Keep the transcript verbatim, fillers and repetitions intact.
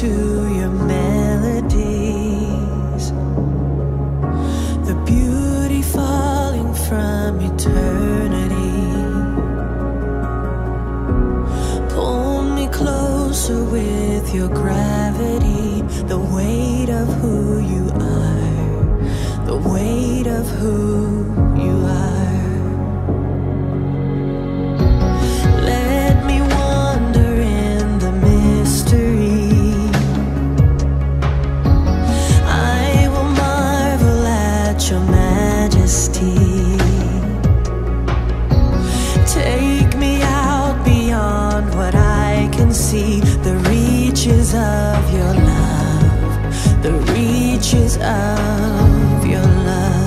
to your melodies, the beauty falling from eternity. Pull me closer with your gravity, the weight of who you are, the weight of who you are. Let me wander in the mystery. I will marvel at your majesty. Take me out beyond what I can see, the reaches of your love, the reaches of your love.